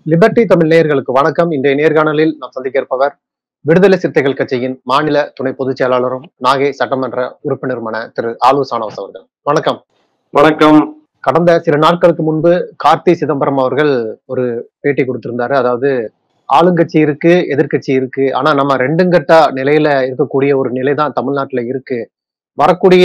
Liberty Tamil நேயர்களுக்கு வணக்கம். இன்றைய நேர்காணலில் நாம் சந்திக்க இருப்பவர் விடுதலை சிறுத்தைகள் கட்சியின் மாநில துணை பொதுச் செயலாளரும் நாகை சட்டமன்ற உறுப்பினருமான திரு ஆலு சானவாஸ் அவர்கள். வணக்கம். வணக்கம். கடந்த சில நாட்களுக்கு முன்பு கார்த்தி சிதம்பரம் அவர்கள் ஒரு பேட்டி கொடுத்திருந்தாரு. அதாவது ஆளுங்கட்சி இருக்கு, எதிர்கட்சி இருக்கு, ஆனா நம்ம ரெண்டுங்கட்ட நிலையில இருக்கக்கூடிய ஒரு நிலைதான் தமிழ்நாட்டுல இருக்கு. வரக்கூடிய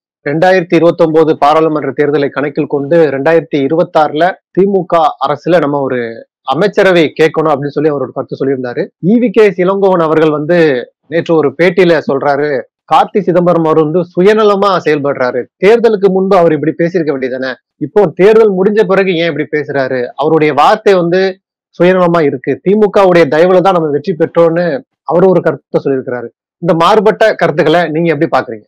2029 பாராளுமன்ற தேர்தலை கணக்கில் கொண்டு 2026ல திமுக அரசுல நம்ம ஒரு அமைச்சரவை கேட்கணும் அப்படின்னு சொல்லி அவர் ஒரு கருத்து சொல்லியிருந்தாரு. ஈவி.கே. இளங்கோவன் அவர்கள் நேற்று ஒரு பேட்டியில சொல்றாரு, கார்த்தி சிதம்பரம் அவர் சுயநலமா செயல்படுறாரு. தேர்தலுக்கு முன்பு அவர் இப்படி பேசியிருக்க வேண்டியதானே, இப்போ தேர்தல் முடிஞ்ச பிறகு ஏன் இப்படி பேசுறாரு? அவருடைய வார்த்தை சுயநலமா இருக்கு, திமுகவுடைய தயவுல தான் நம்ம வெற்றி பெற்றோம்னு அவர் ஒரு கருத்தை சொல்லியிருக்கிறாரு. இந்த மாறுபட்ட கருத்துக்களை நீங்க எப்படி பாக்குறீங்க?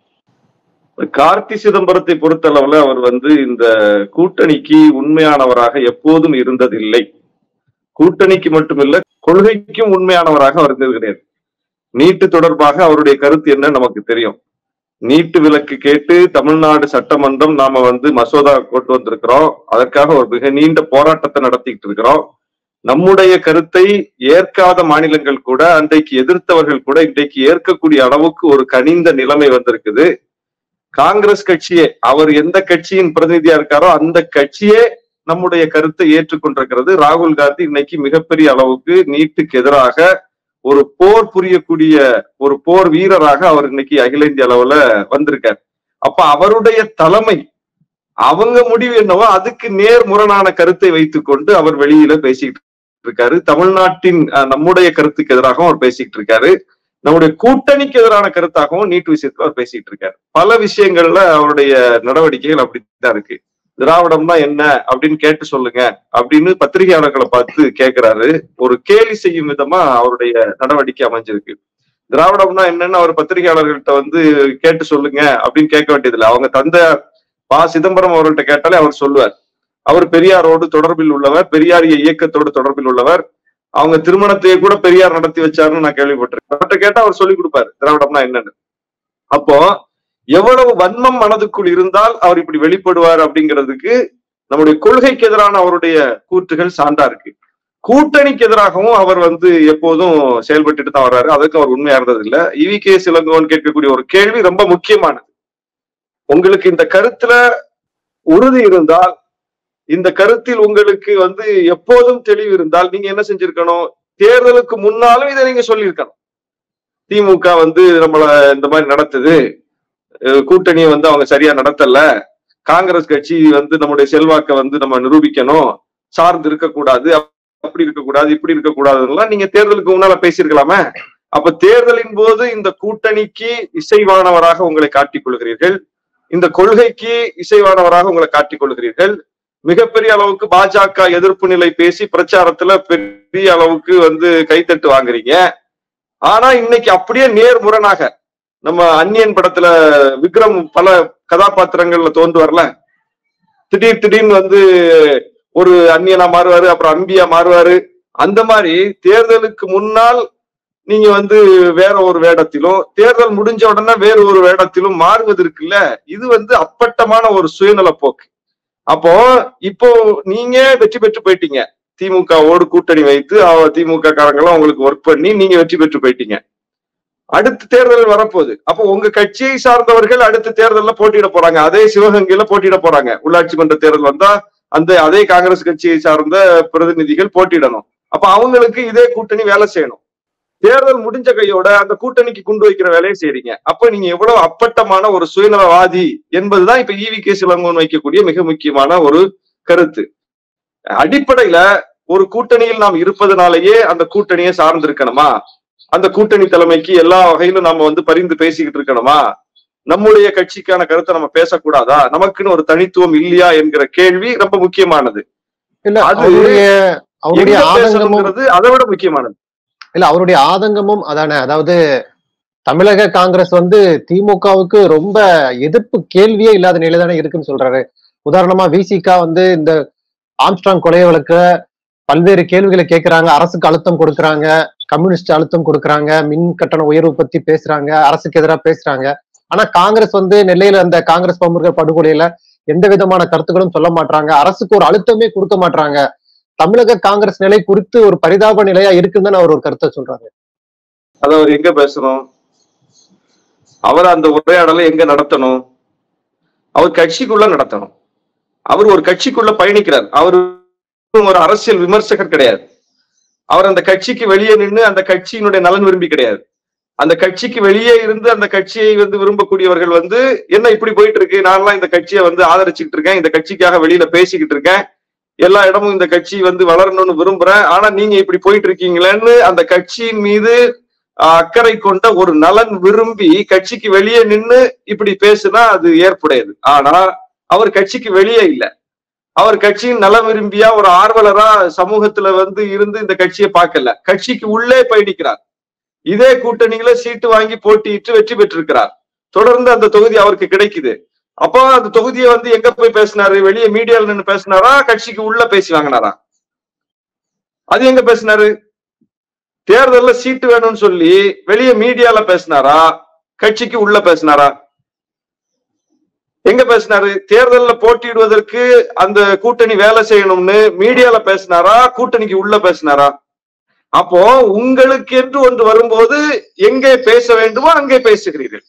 கார்த்தி சிதம்பரத்தை பொறுத்தளவுல அவர் இந்த கூட்டணிக்கு உண்மையானவராக எப்போதும் இருந்ததில்லை. கூட்டணிக்கு மட்டுமில்ல, கொள்கைக்கும் உண்மையானவராக அவர் இருந்தது. நீட்டு தொடர்பாக அவருடைய கருத்து என்ன நமக்கு தெரியும். நீட்டு விலக்கு கேட்டு தமிழ்நாடு சட்டமன்றம் நாம மசோதா கொண்டு வந்திருக்கிறோம். அதற்காக ஒரு மிக நீண்ட போராட்டத்தை நடத்திட்டு இருக்கிறோம். நம்முடைய கருத்தை ஏற்காத மாநிலங்கள் கூட, அன்றைக்கு எதிர்த்தவர்கள் கூட இன்றைக்கு ஏற்கக்கூடிய அளவுக்கு ஒரு கனிந்த நிலைமை வந்திருக்குது. காங்கிரஸ் கட்சியே, அவர் எந்த கட்சியின் பிரதிநிதியா இருக்காரோ அந்த கட்சியே நம்முடைய கருத்தை ஏற்றுக்கொண்டிருக்கிறது. ராகுல் காந்தி இன்னைக்கு மிகப்பெரிய அளவுக்கு நீட்டுக்கு எதிராக ஒரு போர் புரியக்கூடிய ஒரு போர் வீரராக அவர் இன்னைக்கு அகில இந்திய அளவுல வந்திருக்காரு. அப்ப அவருடைய தலைமை, அவங்க முடிவு என்னவோ அதுக்கு நேர்முரணான கருத்தை வைத்துக்கொண்டு அவர் வெளியில பேசிக்கிட்டு இருக்காரு. தமிழ்நாட்டின் நம்முடைய கருத்துக்கு எதிராகவும் அவர் பேசிக்கிட்டு இருக்காரு. நம்முடைய கூட்டணிக்கு எதிரான கருத்தாகவும் நீட் விஷயத்துல அவர் பேசிட்டு இருக்காரு. பல விஷயங்கள்ல அவருடைய நடவடிக்கைகள் அப்படித்தான் இருக்கு. திராவிடம்னா என்ன அப்படின்னு கேட்டு சொல்லுங்க அப்படின்னு பத்திரிகையாளர்களை பார்த்து கேட்கிறாரு. ஒரு கேலி செய்யும் விதமா அவருடைய நடவடிக்கை அமைஞ்சிருக்கு. திராவிடம்னா என்னன்னு அவர் பத்திரிகையாளர்கள்ட்ட கேட்டு சொல்லுங்க அப்படின்னு கேட்க வேண்டியதில்லை. அவங்க தந்தையார் ப. சிதம்பரம் அவர்கள்ட்ட கேட்டாலே அவர் சொல்லுவார். அவர் பெரியாரோடு தொடர்பில் உள்ளவர், பெரியாரிய இயக்கத்தோடு தொடர்பில் உள்ளவர். அவங்க திருமணத்தையே கூட பெரியார் நடத்தி வச்சாருன்னு நான் கேள்விப்பட்டிருக்கேன். அவர்கிட்ட கேட்டா அவர் சொல்லி கொடுப்பாரு திராவிடம்னா என்னன்னு. அப்போ எவ்வளவு வன்மம் மனதுக்குள் இருந்தால் அவர் இப்படி வெளிப்படுவார் அப்படிங்கிறதுக்கு நம்முடைய கொள்கைக்கு எதிரான அவருடைய கூற்றுகள் சான்றா இருக்கு. கூட்டணிக்கு எதிராகவும் அவர் எப்போதும் செயல்பட்டுட்டு தான் வர்றாரு. அதுக்கு அவர் உண்மையா இருந்தது இல்ல. ஈவி.கே. இளங்கோவன் கேட்கக்கூடிய ஒரு கேள்வி ரொம்ப முக்கியமானது. உங்களுக்கு இந்த கருத்துல உறுதி இருந்தால், இந்த கருத்தில் உங்களுக்கு எப்போதும் தெளிவு இருந்தால் நீங்க என்ன செஞ்சிருக்கணும்? தேர்தலுக்கு முன்னாலும் இதை நீங்க சொல்லியிருக்கணும். திமுக நம்மள இந்த மாதிரி நடத்துது, கூட்டணியை அவங்க சரியா நடத்தல, காங்கிரஸ் கட்சி நம்முடைய செல்வாக்க நம்ம நிரூபிக்கணும், சார்ந்து இருக்கக்கூடாது, அப்படி இருக்கக்கூடாது, இப்படி இருக்கக்கூடாதுலாம் நீங்க தேர்தலுக்கு முன்னால பேசியிருக்கலாமே. அப்ப தேர்தலின் போது இந்த கூட்டணிக்கு இசைவானவராக உங்களை காட்டிக் கொள்கிறீர்கள், இந்த கொள்கைக்கு இசைவானவராக உங்களை காட்டிக் கொள்கிறீர்கள். மிகப்பெரிய அளவுக்கு பாஜக எதிர்ப்பு நிலை பேசி பிரச்சாரத்துல பெரிய அளவுக்கு கைத்தட்டு வாங்குறீங்க. ஆனா இன்னைக்கு அப்படியே நேர்முரணாக நம்ம அந்நியன் படத்துல விக்ரம் பல கதாபாத்திரங்கள்ல தோன்று வரல, திடீர்னு ஒரு அந்நியனா மாறுவாரு, அப்புறம் அம்பியா மாறுவாரு. அந்த மாதிரி தேர்தலுக்கு முன்னால் நீங்க வேற ஒரு வேடத்திலும், தேர்தல் முடிஞ்ச உடனே வேற ஒரு வேடத்திலும் மாறுவது இருக்குல்ல, இது அப்பட்டமான ஒரு சுயநல போக்கு. அப்போ இப்போ நீங்க வெற்றி பெற்று போயிட்டீங்க. திமுகவோடு கூட்டணி வைத்து திமுக காரங்களும் உங்களுக்கு ஒர்க் பண்ணி நீங்க வெற்றி பெற்று போயிட்டீங்க. அடுத்த தேர்தல் வரப்போகுது. அப்போ உங்க கட்சியை சார்ந்தவர்கள் அடுத்த தேர்தலில் போட்டியிட போறாங்க. அதே சிவகங்கையில போட்டியிட போறாங்க. உள்ளாட்சி மன்ற தேர்தல் வந்தா அதே காங்கிரஸ் கட்சியை சார்ந்த பிரதிநிதிகள் போட்டியிடணும். அப்ப அவங்களுக்கு இதே கூட்டணி வேலை செய்யணும். தேர்தல் முடிஞ்ச கையோட அந்த கூட்டணிக்கு கொண்டு வைக்கிற வேலையை செய்றீங்க. அப்ப நீங்க எவ்வளவு அப்பட்டமான ஒரு சுயநலவாதி என்பதுதான் இப்ப ஈவி.கே. இளங்கோவன் வைக்கக்கூடிய மிக முக்கியமான ஒரு கருத்து. அடிப்படையில ஒரு கூட்டணியில் நாம் இருப்பதனாலேயே அந்த கூட்டணியை சார்ந்து இருக்கணுமா? அந்த கூட்டணி தலைமைக்கு எல்லா வகையிலும் நாம பரிந்து பேசிக்கிட்டு இருக்கணுமா? நம்முடைய கட்சிக்கான கருத்தை நம்ம பேசக்கூடாதா? நமக்குன்னு ஒரு தனித்துவம் இல்லையா என்கிற கேள்வி ரொம்ப முக்கியமானது. அதை விட முக்கியமானது இல்ல, அவருடைய ஆதங்கமும் அதானே. அதாவது தமிழக காங்கிரஸ் திமுகவுக்கு ரொம்ப எதிர்ப்பு கேள்வியே இல்லாத நிலைதானே இருக்குன்னு சொல்றாரு. உதாரணமா விசிகா இந்த ஆம்ஸ்ட்ராங் கொலை வழக்க பல்வேறு கேள்விகளை கேட்கிறாங்க, அரசுக்கு அழுத்தம் கொடுக்கறாங்க, கம்யூனிஸ்ட் அழுத்தம் கொடுக்கறாங்க, மின் கட்டண உயர்வு பத்தி பேசுறாங்க, அரசுக்கு எதிராக பேசுறாங்க. ஆனா காங்கிரஸ் நெல்லையில அந்த காங்கிரஸ் பிரமுகர்கள் படுகொலையில எந்த விதமான கருத்துக்களும் சொல்ல மாட்டாங்க, அரசுக்கு ஒரு அழுத்தமே கொடுக்க மாட்டாங்க. தமிழக காங்கிரஸ் நிலை குறித்து ஒரு பரிதாப நிலையா இருக்குன்னு அவர் ஒரு கருத்தை சொல்றாரு. அது அவர் எங்க பேசணும்? அவர் அந்த உரையாடலை எங்க நடத்தணும்? அவர் கட்சிக்குள்ள நடத்தணும். அவர் ஒரு கட்சிக்குள்ள பயணிக்கிறார். அவர் ஒரு அரசியல் விமர்சகர் கிடையாது. அவர் அந்த கட்சிக்கு வெளியே நின்று அந்த கட்சியினுடைய நலன் விரும்பி கிடையாது. அந்த கட்சிக்கு வெளியே இருந்து அந்த கட்சியை விரும்பக்கூடியவர்கள் என்ன இப்படி போயிட்டு இருக்கு, நான்லாம் இந்த கட்சியை ஆதரிச்சுக்கிட்டு இருக்கேன், இந்த கட்சிக்காக வெளியில பேசிக்கிட்டு இருக்கேன், எல்லா இடமும் இந்த கட்சி வளரணும்னு விரும்புறேன், ஆனா நீங்க இப்படி போயிட்டு இருக்கீங்களேன்னு அந்த கட்சியின் மீது அக்கறை கொண்ட ஒரு நலன் விரும்பி கட்சிக்கு வெளியே நின்று இப்படி பேசுனா அது ஏற்புடையது. ஆனா அவர் கட்சிக்கு வெளியே இல்ல, அவர் கட்சியின் நல விரும்பியா ஒரு ஆர்வலரா சமூகத்துல இருந்து இந்த கட்சியை பார்க்கல, கட்சிக்கு உள்ளே பயணிக்கிறார். இதே கூட்டணியில சீட்டு வாங்கி போட்டியிட்டு வெற்றி பெற்றிருக்கிறார். தொடர்ந்து அந்த தொகுதி அவருக்கு கிடைக்குது. அப்போ அந்த தொகுதியை எங்க போய் பேசினாரு? வெளியே மீடியால நின்று பேசினாரா, கட்சிக்கு உள்ள பேசி வாங்கினாரா? அது எங்க பேசினாரு? தேர்தல்ல சீட்டு வேணும்னு சொல்லி வெளியே மீடியால பேசினாரா, கட்சிக்கு உள்ள பேசினாரா? எங்க பேசினாரு? தேர்தல்ல போட்டியிடுவதற்கு அந்த கூட்டணி வேலை செய்யணும்னு மீடியால பேசினாரா, கூட்டணிக்கு உள்ள பேசினாரா? அப்போ உங்களுக்கு என்று ஒன்று வரும்போது எங்கே பேச வேண்டுமோ அங்கே பேசுகிறீர்கள்.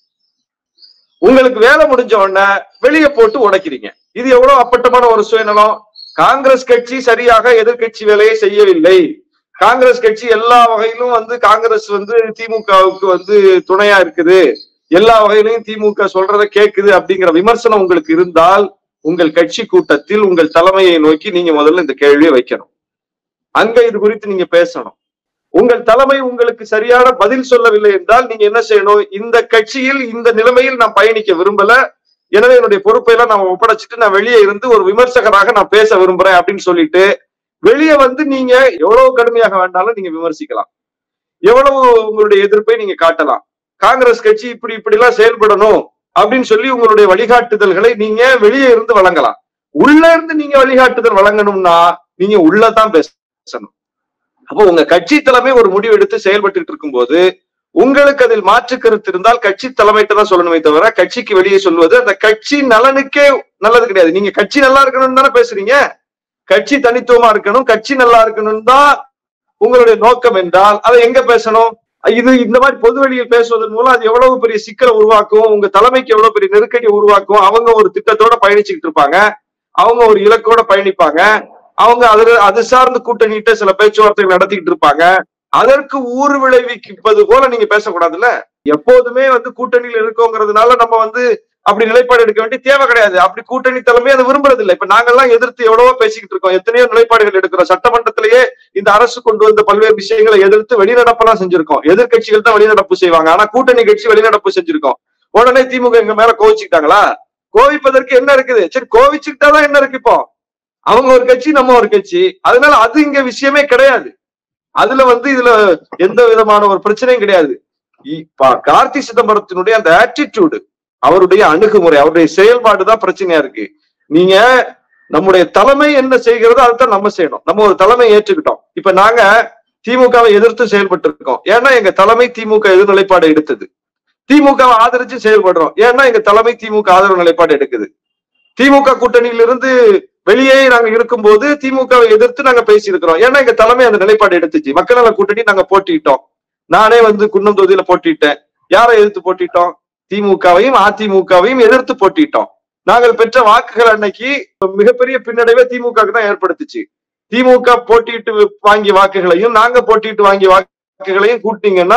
உங்களுக்கு வேலை முடிஞ்ச உடனே வெளியே போட்டு உடைக்கிறீங்க. இது எவ்வளவு அப்பட்டமான ஒரு சுயநலம். காங்கிரஸ் கட்சி சரியாக எதிர்கட்சி வேலையை செய்யவில்லை. காங்கிரஸ் கட்சி எல்லா வகையிலும் காங்கிரஸ் திமுகவுக்கு துணையா இருக்குது, எல்லா வகையிலையும் திமுக சொல்றதை கேட்குது அப்படிங்கிற விமர்சனம் உங்களுக்கு இருந்தால் உங்கள் கட்சி கூட்டத்தில் உங்கள் தலைமையை நோக்கி நீங்க முதல்ல இந்த கேள்வியை வைக்கணும். அங்க இது குறித்து நீங்க பேசணும். உங்கள் தலைமை உங்களுக்கு சரியான பதில் சொல்லவில்லை என்றால் நீங்க என்ன செய்யணும்? இந்த கட்சியில் இந்த நிலைமையில் நான் பயணிக்க விரும்பல, எனவே என்னுடைய பொறுப்பை எல்லாம் நான் ஒப்படைச்சிட்டு நான் வெளியே இருந்து ஒரு விமர்சகராக நான் பேச விரும்புறேன் அப்படின்னு சொல்லிட்டு வெளியே நீங்க எவ்வளவு கடுமையாக வேண்டாலும் நீங்க விமர்சிக்கலாம், எவ்வளவு உங்களுடைய எதிர்ப்பை நீங்க காட்டலாம். காங்கிரஸ் கட்சி இப்படி எல்லாம் செயல்படணும் அப்படின்னு சொல்லி உங்களுடைய வழிகாட்டுதல்களை நீங்க வெளியே இருந்து வழங்கலாம். உள்ள இருந்து நீங்க வழிகாட்டுதல் வழங்கணும்னா நீங்க உள்ளதான் பேசணும். அப்போ உங்க கட்சி தலைமை ஒரு முடிவு எடுத்து செயல்பட்டு இருக்கும் போது உங்களுக்கு அதில் மாற்று கருத்து இருந்தால் கட்சி தலைமையிட்ட தான் சொல்லணுமே தவிர கட்சிக்கு வெளியே சொல்வது அந்த கட்சி நலனுக்கே நல்லது கிடையாது. நீங்க கட்சி நல்லா இருக்கணும்னு தானே பேசுறீங்க, கட்சி தனித்துவமா இருக்கணும், கட்சி நல்லா இருக்கணும் தான் உங்களுடைய நோக்கம் என்றால் அதை எங்க பேசணும்? இது இந்த மாதிரி பொது வெளியில் பேசுவதன் மூலம் அது எவ்வளவு பெரிய சிக்கலை உருவாக்கும், உங்க தலைமைக்கு எவ்வளவு பெரிய நெருக்கடியை உருவாக்கும். அவங்க ஒரு திட்டத்தோட பயணிச்சுக்கிட்டு இருப்பாங்க, அவங்க ஒரு இலக்கோட பயணிப்பாங்க, அவங்க அது சார்ந்து கூட்டணிட்டு சில பேச்சுவார்த்தைகள் நடத்திக்கிட்டு இருப்பாங்க. அதற்கு ஊறு விளைவிப்பது போல நீங்க பேசக்கூடாதுல்ல. எப்போதுமே கூட்டணியில் இருக்கோங்கிறதுனால நம்ம அப்படி நிலைப்பாடு எடுக்க வேண்டிய தேவை கிடையாது. அப்படி கூட்டணி தலைமை அதை விரும்புறது இல்லை. இப்ப நாங்கெல்லாம் எதிர்த்து எவ்வளவோ பேசிக்கிட்டு இருக்கோம், எத்தனையோ நிலைப்பாடுகள் எடுக்கிறோம். சட்டமன்றத்திலேயே இந்த அரசு கொண்டு வந்த பல்வேறு விஷயங்களை எதிர்த்து வெளிநடப்பெல்லாம் செஞ்சிருக்கோம். எதிர்கட்சிகள் தான் வெளிநடப்பு செய்வாங்க, ஆனா கூட்டணி கட்சி வெளிநடப்பு செஞ்சிருக்கோம். உடனே திமுக எங்க மேல கோவிச்சுக்கிட்டாங்களா? கோவிப்பதற்கு என்ன இருக்குது? சரி, கோவிச்சுக்கிட்டாதான் என்ன இருக்கு? இப்போ அவங்க ஒரு கட்சி, நம்ம ஒரு கட்சி, அதனால அது இங்க விஷயமே கிடையாது. அதுல இதுல எந்த விதமான ஒரு பிரச்சனையும் கிடையாது. கார்த்தி சிதம்பரத்தினுடைய அந்த ஆட்டிடியூடு, அவருடைய அணுகுமுறை, அவருடைய செயல்பாடுதான் பிரச்சனையா இருக்கு. நீங்க நம்முடைய தலைமை என்ன செய்கிறதோ அதுதான் நம்ம செய்யணும். நம்ம ஒரு தலைமை ஏற்றுக்கிட்டோம். இப்ப நாங்க திமுகவை எதிர்த்து செயல்பட்டு இருக்கோம், ஏன்னா எங்க தலைமை திமுக எதிர் நிலைப்பாடு எடுத்தது. திமுகவை ஆதரிச்சு செயல்படுறோம், ஏன்னா எங்க தலைமை திமுக ஆதரவு நிலைப்பாடு எடுக்குது. திமுக கூட்டணியிலிருந்து வெளியே நாங்க இருக்கும் போது திமுகவை எதிர்த்து நாங்க பேசி இருக்கிறோம், ஏன்னா எங்க தலைமை அந்த நிலைப்பாடு எடுத்துச்சு. மக்கள் நல கூட்டணி நாங்க போட்டிட்டோம். நானே குன்னம் தொகுதியில போட்டிட்டேன். யாரை எதிர்த்து போட்டிட்டோம்? திமுகவையும் அதிமுகவையும் எதிர்த்து போட்டிட்டோம். நாங்கள் பெற்ற வாக்குகள் அன்னைக்கு மிகப்பெரிய பின்னடைவை திமுக தான் ஏற்படுத்துச்சு. திமுக போட்டியிட்டு வாங்கிய வாக்குகளையும் நாங்க போட்டியிட்டு வாங்கிய வாக்குகளையும் கூட்டினீங்கன்னா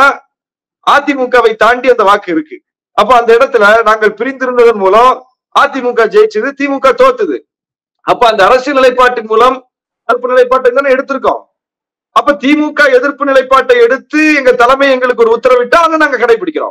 அதிமுகவை தாண்டி அந்த வாக்கு இருக்கு. அப்ப அந்த இடத்துல நாங்கள் பிரிந்திருந்ததன் மூலம் அதிமுக ஜெயிச்சது, திமுக தோத்துது. அப்ப அந்த அரசியல் நிலைப்பாட்டின் மூலம் எதிர்ப்பு நிலைப்பாட்டை தானே எடுத்திருக்கோம். அப்ப திமுக எதிர்ப்பு நிலைப்பாட்டை எடுத்து எங்க தலைமை எங்களுக்கு ஒரு உத்தரவிட்டா அதை நாங்க கடைபிடிக்கிறோம்.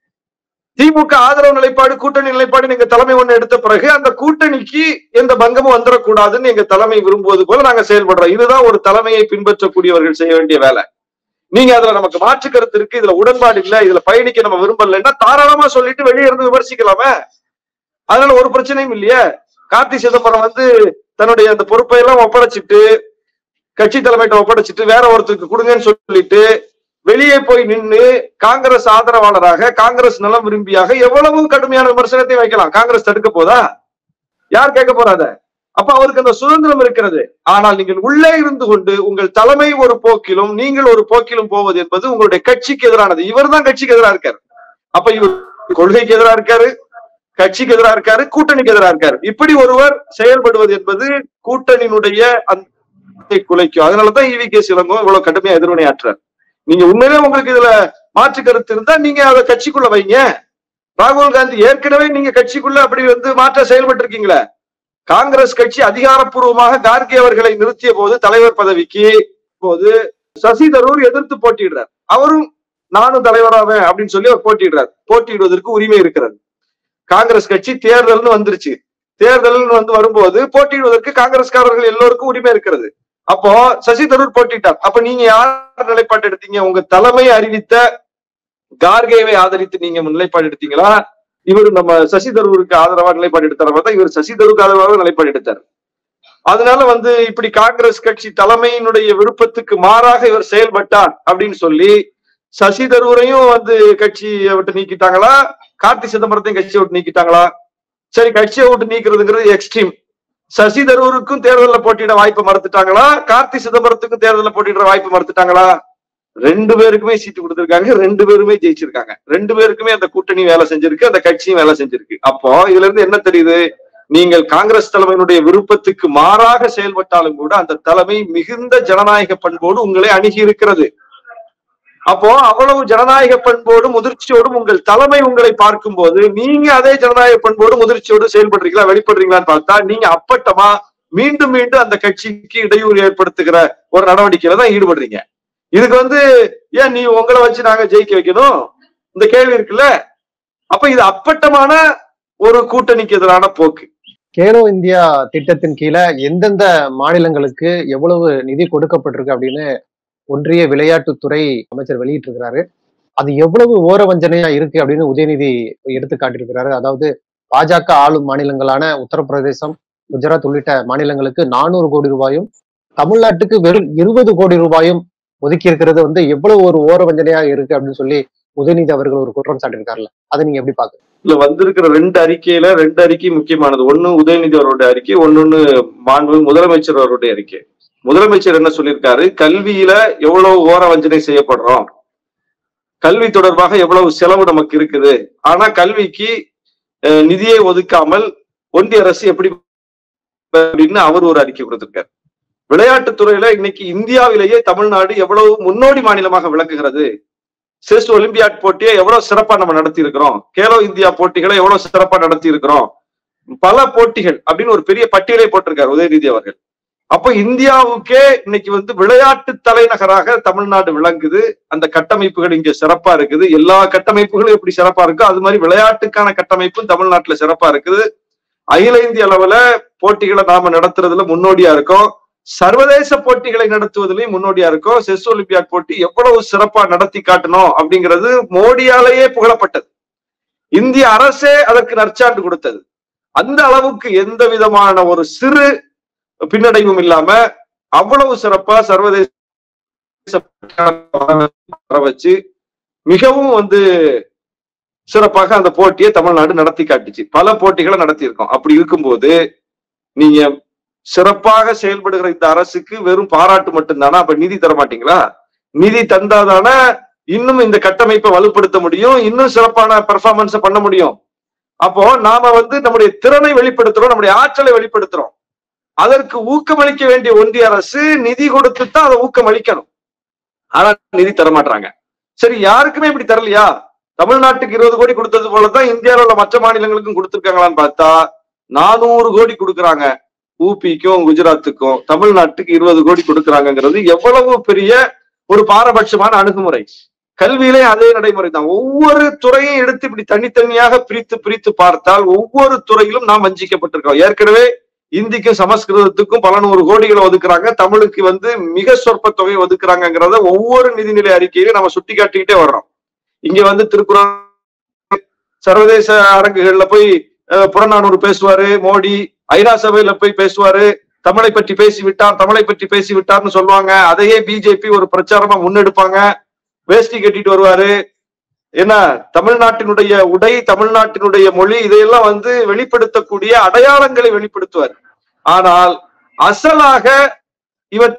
திமுக ஆதரவு நிலைப்பாடு, கூட்டணி நிலைப்பாடு எங்க தலைமை ஒண்ணு எடுத்த பிறகு அந்த கூட்டணிக்கு எந்த பங்கமும் வந்துடக்கூடாதுன்னு எங்க தலைமை விரும்புவது போல நாங்க செயல்படுறோம். இதுதான் ஒரு தலைமையை பின்பற்றக்கூடியவர்கள் செய்ய வேண்டிய வேலை. நீங்க அதுல நமக்கு மாற்று கருத்து இருக்கு, இதுல உடன்பாடு இல்ல, இதுல பயணிக்க நம்ம விரும்பலைன்னா தாராளமா சொல்லிட்டு வெளியே இருந்து விமர்சிக்கலாமே, அதனால ஒரு பிரச்சனையும் இல்லையே. கார்த்தி சிதம்பரம் தன்னுடைய அந்த பொறுப்பை எல்லாம் ஒப்படைச்சிட்டு கட்சி தலைமையிட்ட ஒப்படைச்சிட்டு வேற ஒருத்தருக்கு கொடுங்கன்னு சொல்லிட்டு வெளியே போய் நின்று காங்கிரஸ் ஆதரவாளராக, காங்கிரஸ் நலம் விரும்பியாக எவ்வளவு கடுமையான விமர்சனத்தை வைக்கலாம். காங்கிரஸ் தடுக்க போதா? யார் கேட்க போறாத? அப்ப அவருக்கு அந்த சுதந்திரம் இருக்கிறது. ஆனால் நீங்கள் உள்ளே இருந்து கொண்டு உங்கள் தலைமை ஒரு போக்கிலும் நீங்கள் ஒரு போக்கிலும் போவது என்பது உங்களுடைய கட்சிக்கு எதிரானது. இவர் தான் கட்சிக்கு எதிராக இருக்காரு. அப்ப இவர் கொள்கைக்கு எதிராக இருக்காரு, கட்சிக்கு எதிராக இருக்காரு, கூட்டணிக்கு எதிராக இருக்காரு. இப்படி ஒருவர் செயல்படுவது என்பது கூட்டணியினுடைய அந்த குலைக்கும். அதனாலதான் EVK இளங்கோ இவ்வளவு கடுமையா எதிர்வினையாற்றார். நீங்க உண்மையிலே உங்களுக்கு இதுல மாற்று கருத்து இருந்தா நீங்க அதை கட்சிக்குள்ள வைங்க. ராகுல் காந்தி ஏற்கனவே நீங்க கட்சிக்குள்ள அப்படி மாற்ற செயல்பட்டு இருக்கீங்களே. காங்கிரஸ் கட்சி அதிகாரப்பூர்வமாக கார்கே அவர்களை நிறுத்திய போது தலைவர் பதவிக்கு போது சசி தரூர் எதிர்த்து போட்டியிடுறார். அவரும் நானும் தலைவராவேன் அப்படின்னு சொல்லி அவர் போட்டியிடுறார். போட்டியிடுவதற்கு உரிமை இருக்கிறது. காங்கிரஸ் கட்சி தேர்தல்னு வந்துருச்சு. தேர்தல் வரும்போது போட்டியிடுவதற்கு காங்கிரஸ்காரர்கள் எல்லோருக்கும் உரிமை இருக்கிறது. அப்போ சசி தரூர் போட்டிட்டார். அப்ப நீங்க யார் நிலைப்பாடு எடுத்தீங்க? உங்க தலைமை அறிவித்த கார்கேவை ஆதரித்து நீங்க நிலைப்பாடு எடுத்தீங்களா? இவர் நம்ம சசி தரூருக்கு ஆதரவா நிலைப்பாடு எடுத்தார பார்த்தா இவர் சசி தரூருக்கு ஆதரவாக நிலைப்பாடு எடுத்தார். அதனால இப்படி காங்கிரஸ் கட்சி தலைமையினுடைய விருப்பத்துக்கு மாறாக இவர் செயல்பட்டார் அப்படின்னு சொல்லி சசி தரூரையும் கட்சியை விட்டு நீக்கிட்டாங்களா, கார்த்தி சிதம்பரத்தையும் கட்சியை விட்டு நீக்கிட்டாங்களா? சரி, கட்சியை விட்டு நீக்கிறதுங்கிறது எக்ஸ்ட்ரீம். சசி தரூருக்கும் தேர்தலில் போட்டியிட வாய்ப்பு மறுத்துட்டாங்களா, கார்த்தி சிதம்பரத்துக்கும் தேர்தலில் போட்டியிட வாய்ப்பு மறுத்துட்டாங்களா? ரெண்டு பேருக்குமே சீட்டு கொடுத்திருக்காங்க, ரெண்டு பேருமே ஜெயிச்சிருக்காங்க, ரெண்டு பேருக்குமே அந்த கூட்டணி வேலை செஞ்சிருக்கு, அந்த கட்சியும் வேலை செஞ்சிருக்கு. அப்போ இதுல இருந்து என்ன தெரியுது? நீங்கள் காங்கிரஸ் தலைமையினுடைய விருப்பத்துக்கு மாறாக செயல்பட்டாலும் கூட அந்த தலைமை மிகுந்த ஜனநாயக பண்போடு உங்களை அணுகி இருக்கிறது. அப்போ அவ்வளவு ஜனநாயக பண்போடும் முதிர்ச்சியோடும் உங்கள் தலைமை உங்களை பார்க்கும் போது நீங்க அதே ஜனநாயக பண்போடு முதிர்ச்சியோடு செயல்படுறீங்களா, வெளிப்படுறீங்களான்னு பார்த்தா நீங்க அப்பட்டமா மீண்டும் மீண்டும் அந்த கட்சிக்கு இடையூறு ஏற்படுத்துகிற ஒரு நடவடிக்கையில தான் ஈடுபடுறீங்க. இதுக்கு ஏன் நீ உங்களை வச்சு நாங்க ஜெயிக்க வைக்கணும், இந்த கேள்வி இருக்குல்ல. அப்ப இது அப்பட்டமான ஒரு கூட்டணிக்கு எதிரான போக்கு. கேலோ இந்தியா திட்டத்தின் கீழே எந்தெந்த மாநிலங்களுக்கு எவ்வளவு நிதி கொடுக்கப்பட்டிருக்கு அப்படின்னு ஒன்றிய விளையாட்டுத்துறை அமைச்சர் வெளியிட்டு இருக்கிறாரு. அது எவ்வளவு ஓர வஞ்சனையா இருக்கு அப்படின்னு உதயநிதி எடுத்து காட்டியிருக்கிறாரு. அதாவது பாஜக ஆளும் மாநிலங்களான உத்தரப்பிரதேசம், குஜராத் உள்ளிட்ட மாநிலங்களுக்கு 400 கோடி ரூபாயும் தமிழ்நாட்டுக்கு வெறும் 20 கோடி ரூபாயும் ஒதுக்கி இருக்கிறது எவ்வளவு ஒரு ஓர வஞ்சனையா இருக்கு அப்படின்னு சொல்லி உதயநிதி அவர்கள் ஒரு குற்றம் சாட்டியிருக்காருல்ல, அதை நீங்க எப்படி பாக்குறீங்க? இல்ல, வந்திருக்கிற ரெண்டு அறிக்கை முக்கியமானது. ஒண்ணு உதயநிதி அவருடைய அறிக்கை, ஒன்னொன்னு மாண்பு முதலமைச்சர் அவருடைய அறிக்கை. முதலமைச்சர் என்ன சொல்லியிருக்காரு? கல்வியில எவ்வளவு ஓர வஞ்சனை செய்யப்படுறோம், கல்வி தொடர்பாக எவ்வளவு செலவு நமக்கு இருக்குது, ஆனா கல்விக்கு நிதியை ஒதுக்காமல் ஒன்றிய அரசு எப்படி அப்படின்னு அவர் ஒரு அறிக்கை கொடுத்திருக்காரு. விளையாட்டுத்துறையில இன்னைக்கு இந்தியாவிலேயே தமிழ்நாடு எவ்வளவு முன்னோடி மாநிலமாக விளங்குகிறது. செஸ் ஒலிம்பியாட் போட்டியை எவ்வளவு சிறப்பா நம்ம நடத்தி இருக்கிறோம், கேலோ இந்தியா போட்டிகளை எவ்வளவு சிறப்பா நடத்தி இருக்கிறோம், பல போட்டிகள் அப்படின்னு ஒரு பெரிய பட்டியலை போட்டிருக்காரு உதயநிதி அவர்கள். அப்ப இந்தியாவுக்கே இன்னைக்கு விளையாட்டு தலைநகராக தமிழ்நாடு விளங்குது. அந்த கட்டமைப்புகள் இங்க சிறப்பா இருக்குது. எல்லா கட்டமைப்புகளும் எப்படி சிறப்பா இருக்கோ அது மாதிரி விளையாட்டுக்கான கட்டமைப்பும் தமிழ்நாட்டுல சிறப்பா இருக்குது. அகில இந்திய அளவுல போட்டிகளை நாம நடத்துறதுல முன்னோடியா இருக்கோம். சர்வதேச போட்டிகளை நடத்துவதிலையும் முன்னோடியா இருக்கோம். செஸ் ஒலிம்பியாட் போட்டி எவ்வளவு சிறப்பா நடத்தி காட்டணும் அப்படிங்கிறது மோடியாலேயே புகழப்பட்டது. இந்திய அரசே அதற்கு நற்சான்று கொடுத்தது. அந்த அளவுக்கு எந்த விதமான ஒரு சிறு பின்னடைவும் இல்லாம அவ்வளவு சிறப்பா சர்வதேச வச்சு மிகவும் சிறப்பாக அந்த போட்டியை தமிழ்நாடு நடத்தி காட்டுச்சு. பல போட்டிகளை நடத்தி இருக்கோம். அப்படி இருக்கும்போது நீங்க சிறப்பாக செயல்படுகிற இந்த அரசுக்கு வெறும் பாராட்டு மட்டும்தானா? அப்ப நிதி தர மாட்டீங்களா? நிதி தந்தாதான இன்னும் இந்த கட்டமைப்பை வலுப்படுத்த முடியும், இன்னும் சிறப்பான பெர்ஃபார்மன்ஸை பண்ண முடியும். அப்போ நாம நம்முடைய திறனை வெளிப்படுத்துறோம், நம்முடைய ஆற்றலை வெளிப்படுத்துறோம். அதற்கு ஊக்கமளிக்க வேண்டிய ஒன்றிய அரசு நிதி கொடுத்துதான் அதை ஊக்கமளிக்கணும். ஆனா நிதி தரமாட்டாங்க. சரி, யாருக்குமே இப்படி தரலையா? தமிழ்நாட்டுக்கு 20 கோடி கொடுத்தது போலதான் இந்தியாவில் உள்ள மற்ற மாநிலங்களுக்கும் கொடுத்திருக்காங்களான்னு பார்த்தா 400 கோடி கொடுக்குறாங்க. ஊபிக்கும் குஜராத்துக்கும் தமிழ்நாட்டுக்கு 20 கோடி கொடுக்குறாங்கிறது எவ்வளவு பெரிய ஒரு பாரபட்சமான அணுகுமுறை. கல்வியிலே அதே நடைமுறை தான். ஒவ்வொரு துறையும் எடுத்து இப்படி தனித்தனியாக பிரித்து பார்த்தால் ஒவ்வொரு துறையிலும் நாம் வஞ்சிக்கப்பட்டிருக்கோம். ஏற்கனவே இந்திக்கும் சமஸ்கிருதத்துக்கும் பல 100 கோடிகளை ஒதுக்குறாங்க, தமிழுக்கு மிக சொற்ப தொகை ஒதுக்குறாங்கிறத ஒவ்வொரு நிதிநிலை அறிக்கையிலும் நம்ம சுட்டி காட்டிக்கிட்டே வர்றோம். இங்க திருக்குறள் சர்வதேச அரங்குகள்ல போய் புறநானூறு பேசுவாரு மோடி, ஐநா சபையில போய் பேசுவாரு, தமிழை பற்றி பேசிவிட்டார்னு சொல்லுவாங்க. அதையே பிஜேபி ஒரு பிரச்சாரமா முன்னெடுப்பாங்க. வேஷ்டி கட்டிட்டு வருவாரு. ஏன்னா தமிழ்நாட்டினுடைய உடை, தமிழ்நாட்டினுடைய மொழி, இதையெல்லாம் வெளிப்படுத்தக்கூடிய அடையாளங்களை வெளிப்படுத்துவார். ஆனால் அசலாக இவர்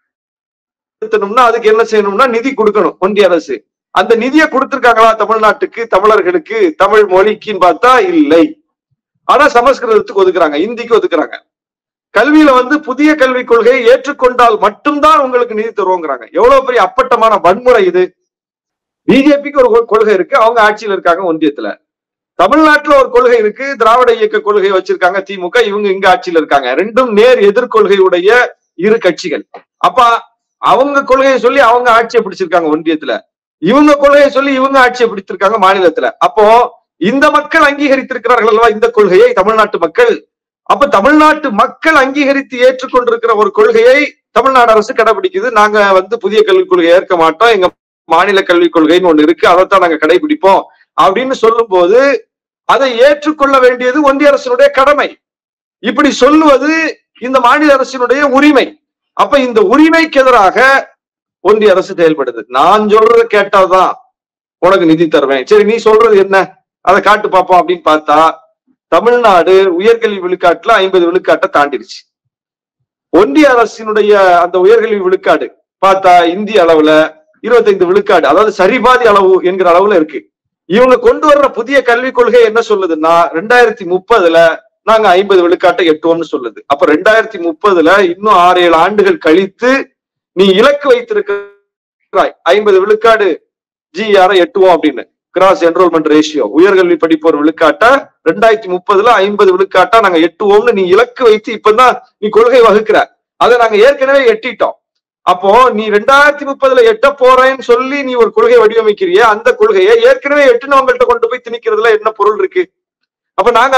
அதுக்கு என்ன செய்யணும்னா நிதி கொடுக்கணும் ஒன்றிய அரசு. அந்த நிதியை கொடுத்திருக்காங்களா தமிழ்நாட்டுக்கு, தமிழர்களுக்கு, தமிழ் மொழிக்குன்னு பார்த்தா இல்லை. ஆனா சமஸ்கிருதத்துக்கு ஒதுக்குறாங்க, இந்திக்கு ஒதுக்குறாங்க. கல்வியில புதிய கல்விக் கொள்கையை ஏற்றுக்கொண்டால் மட்டும்தான் உங்களுக்கு நிதி தருவோங்கிறாங்க. எவ்வளவு பெரிய அப்பட்டமான வன்முறை இது. பிஜேபிக்கு ஒரு கொள்கை இருக்கு, அவங்க ஆட்சியில் இருக்காங்க ஒன்றியத்துல. தமிழ்நாட்டுல ஒரு கொள்கை இருக்கு, திராவிட இயக்க கொள்கை வச்சிருக்காங்க திமுக, இவங்க இங்க ஆட்சியில் இருக்காங்க. ரெண்டும் நேர் எதிர்கொள்கையுடைய இரு கட்சிகள். அப்ப அவங்க கொள்கையை சொல்லி அவங்க ஆட்சியை பிடிச்சிருக்காங்க ஒன்றியத்துல, இவங்க கொள்கையை சொல்லி இவங்க ஆட்சியை பிடிச்சிருக்காங்க மாநிலத்துல. அப்போ இந்த மக்கள் அங்கீகரித்திருக்கிறார்கள் அல்லவா இந்த கொள்கையை, தமிழ்நாட்டு மக்கள். அப்ப தமிழ்நாட்டு மக்கள் அங்கீகரித்து ஏற்றுக்கொண்டிருக்கிற ஒரு கொள்கையை தமிழ்நாடு அரசு கடைபிடிக்குது. நாங்க புதிய கல்விக் கொள்கையை ஏற்க மாட்டோம், எங்க மாநில கல்விக் கொள்கைன்னு ஒண்ணு இருக்கு, அதைத்தான் நாங்க கடைபிடிப்போம் அப்படின்னு சொல்லும் போது அதை ஏற்றுக்கொள்ள வேண்டியது ஒன்றிய அரசினுடைய கடமை. இப்படி சொல்லுவது இந்த மாநில அரசினுடைய உரிமை. அப்ப இந்த உரிமைக்கு எதிராக ஒன்றிய அரசு செயல்படுது. நான் சொல்றதை கேட்டாதான் உனக்கு நிதி தருவேன், சரி நீ சொல்றது என்ன அதை காட்டு பார்ப்போம் அப்படின்னு பார்த்தா தமிழ்நாடு உயர்கல்வி விழுக்காட்டுல 50 விழுக்காட்டை தாண்டிடுச்சு. ஒன்றிய அரசினுடைய அந்த உயர்கல்வி விழுக்காடு பார்த்தா இந்திய அளவுல 25 விழுக்காடு, அதாவது சரிபாதி அளவு என்கிற அளவுல இருக்கு. இவங்க கொண்டு வர்ற புதிய கல்விக் கொள்கை என்ன சொல்லுதுன்னா 2030 நாங்க 50 விழுக்காட்டை எட்டுவோம்னு சொல்லுது. அப்ப 2030 இன்னும் 6-7 ஆண்டுகள் கழித்து நீ இலக்கு வைத்திருக்கிறாய் 50 விழுக்காடு ஜிஆரை எட்டுவோம் அப்படின்னு, கிராஸ் என்ரோல்மெண்ட் ரேஷியோ, உயர்கல்வி படிப்போர் விழுக்காட்டா 2030 50 விழுக்காட்டா நாங்க எட்டுவோம்னு நீ இலக்கு வைத்து இப்பதான் நீ கொள்கை வகுக்கிற. அதை நாங்க ஏற்கனவே எட்டிட்டோம். அப்போ நீ 2030 எட்ட போறேன்னு சொல்லி நீ ஒரு கொள்கை வடிவமைக்கிறிய, அந்த கொள்கையை ஏற்கனவே எட்டுனவங்கள்ட்ட கொண்டு போய் திணிக்கிறதுல என்ன பொருள் இருக்கு? அப்ப நாங்க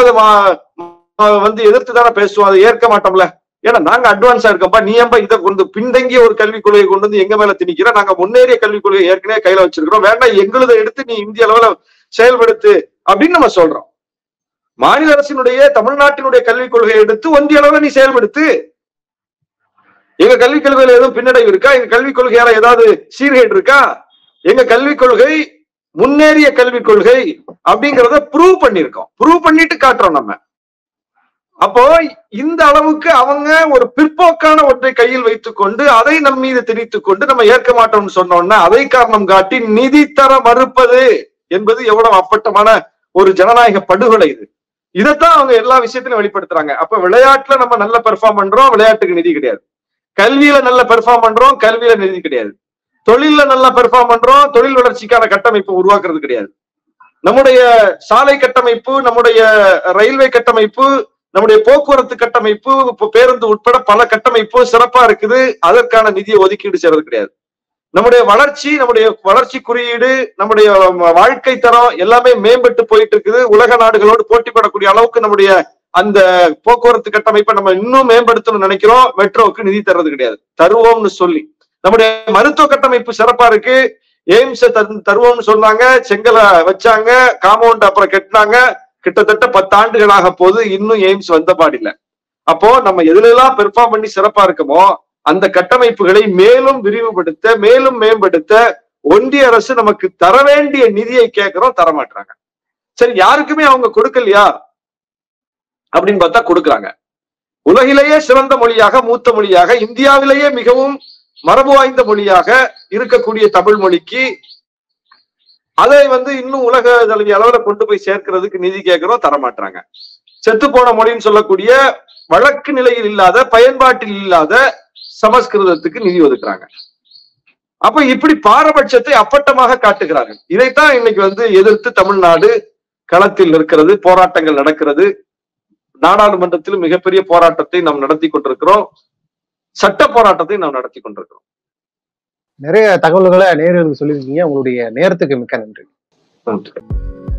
அதை எதிர்த்து தானே பேசுவோம், அதை ஏற்க மாட்டோம்ல. ஏன்னா நாங்க அட்வான்ஸா இருக்கோம்ப்பா, நீ ஏன்பா இதை கொண்டு பின்தங்கிய ஒரு கல்விக் கொள்கையை கொண்டு வந்து எங்க மேல திணிக்கிற? நாங்க முன்னேறிய கல்விக் கொள்கையை ஏற்கனவே கையில வச்சிருக்கிறோம், வேண்டாம் எங்களுதை எடுத்து நீ இந்திய அளவுல செயல்படுத்து அப்படின்னு நம்ம சொல்றோம். மாநில அரசினுடைய தமிழ்நாட்டினுடைய கல்விக் கொள்கையை எடுத்து ஒன்றிய அளவுல நீ செயல்படுத்து. எங்க கல்விக் கொள்கையில எதுவும் பின்னடைவு இருக்கா? எங்க கல்விக் கொள்கையால ஏதாவது சீர்கேடு இருக்கா? எங்க கல்விக் கொள்கை முன்னேறிய கல்விக் கொள்கை அப்படிங்கிறத ப்ரூவ் பண்ணிருக்கோம், ப்ரூவ் பண்ணிட்டு காட்டுறோம் நம்ம. அப்போ இந்த அளவுக்கு அவங்க ஒரு பிற்போக்கான ஒன்றை கையில் வைத்துக் கொண்டு அதை நம் மீது திணித்துக் கொண்டு நம்ம ஏற்க மாட்டோம்னு சொன்னோம்னா அதை காரணம் காட்டி நிதி தர மறுப்பது என்பது எவ்வளவு அப்பட்டமான ஒரு ஜனநாயக படுகொலை இது. இதைத்தான் அவங்க எல்லா விஷயத்திலும் வெளிப்படுத்துறாங்க. அப்ப விளையாட்டுல நம்ம நல்ல பெர்ஃபார்ம் பண்றோம், விளையாட்டுக்கு நிதி கிடையாது. கல்வியில நல்ல பெர்ஃபார்ம் பண்றோம், கல்வியில நிதி கிடையாது. தொழில நல்லா பெர்ஃபார்ம் பண்றோம், தொழில் வளர்ச்சிக்கான கட்டமைப்பு உருவாக்குறது கிடையாது. நம்முடைய சாலை கட்டமைப்பு, நம்முடைய ரயில்வே கட்டமைப்பு, நம்முடைய போக்குவரத்து கட்டமைப்பு, பேருந்து உட்பட பல கட்டமைப்பு சிறப்பா இருக்குது, அதற்கான நிதியை ஒதுக்கீடு செய்யறது கிடையாது. நம்முடைய வளர்ச்சி குறியீடு, நம்முடைய வாழ்க்கை தரம் எல்லாமே மேம்பட்டு போயிட்டு இருக்குது. உலக நாடுகளோடு போட்டிப்படக்கூடிய அளவுக்கு நம்முடைய அந்த போக்குவரத்து கட்டமைப்பை நம்ம இன்னும் மேம்படுத்தணும்னு நினைக்கிறோம். மெட்ரோவுக்கு நிதி தர்றது கிடையாது, தருவோம்னு சொல்லி. நம்முடைய மருத்துவ கட்டமைப்பு சிறப்பா இருக்கு, எய்ம்ஸ் தருவோம்னு சொன்னாங்க, செங்கலை வச்சாங்க, காம்பவுண்ட் அப்புறம் கட்டினாங்க, கிட்டத்தட்ட 10 ஆண்டுகளாக போது இன்னும் எய்ம்ஸ் வந்த பாடில்ல. அப்போ நம்ம எதுல எல்லாம் பெர்ஃபார்ம் பண்ணி சிறப்பா இருக்கமோ அந்த கட்டமைப்புகளை மேலும் விரிவுபடுத்த, மேலும் மேம்படுத்த ஒன்றிய அரசு நமக்கு தர வேண்டிய நிதியை கேட்கிறோம், தரமாட்டாங்க. சரி, யாருக்குமே அவங்க கொடுக்கலையா அப்படின்னு பார்த்தா கொடுக்குறாங்க. உலகிலேயே சிறந்த மொழியாக, மூத்த மொழியாக, இந்தியாவிலேயே மிகவும் மரபு வாய்ந்த மொழியாக இருக்கக்கூடிய தமிழ் மொழிக்கு அதை இன்னும் உலக தழுவிய அளவுல கொண்டு போய் சேர்க்கிறதுக்கு நிதி கேட்கிறோம், தரமாட்டாங்க. செத்து போன மொழின்னு சொல்லக்கூடிய வழக்கு நிலையில் இல்லாத, பயன்பாட்டில் இல்லாத சமஸ்கிருதத்துக்கு நிதி ஒதுக்குறாங்க. அப்ப இப்படி பாரபட்சத்தை அப்பட்டமாக காட்டுகிறார்கள். இதைத்தான் இன்னைக்கு எதிர்த்து தமிழ்நாடு களத்தில் இருக்கிறது, போராட்டங்கள் நடக்கிறது. நாடாளுமன்றத்தில் மிகப்பெரிய போராட்டத்தை நாம் நடத்தி கொண்டிருக்கிறோம், சட்ட போராட்டத்தை நாம் நடத்தி கொண்டிருக்கிறோம். நிறைய தகவல்களை நேயர்களுக்கு சொல்லியிருக்கீங்க. உங்களுடைய நேரத்துக்கு மிக்க நன்றி.